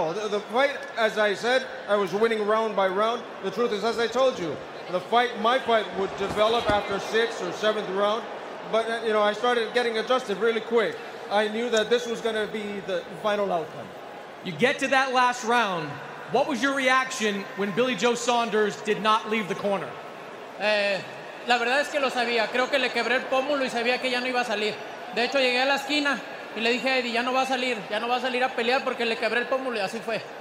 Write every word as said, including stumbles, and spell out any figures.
no. The, the fight, as I said, I was winning round by round. The truth is, as I told you, the fight, my fight would develop after sixth or seventh round. But, uh, you know, I started getting adjusted really quick. I knew that this was going to be the final outcome. You get to that last round. What was your reaction when Billy Joe Saunders did not leave the corner? Eh, la verdad es que lo sabía. Creo que le quebré el pómulo y sabía que ya no iba a salir. De hecho, llegué a la esquina y le dije a Eddie, ya no va a salir, ya no va a salir a pelear porque le quebré el pómulo y así fue.